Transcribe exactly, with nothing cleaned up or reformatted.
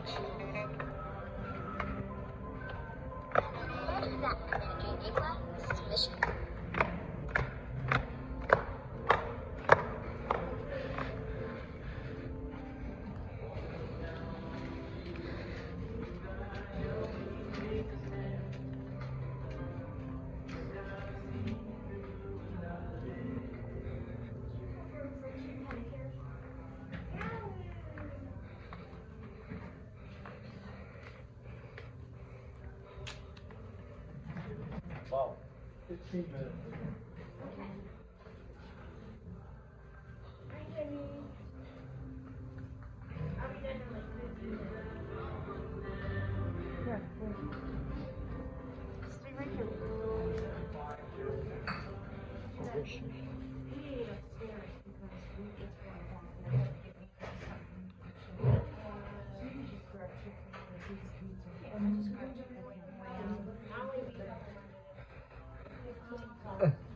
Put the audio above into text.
Wow, fifteen minutes. Hi, Jimmy. Are we done in like fifteen minutes? Yeah, wait. Stay right here. I wish. We need upstairs because we just went down and I had to get me something. So you can just grab chicken or a piece of pizza. Yeah, I just grabbed chicken. Now we need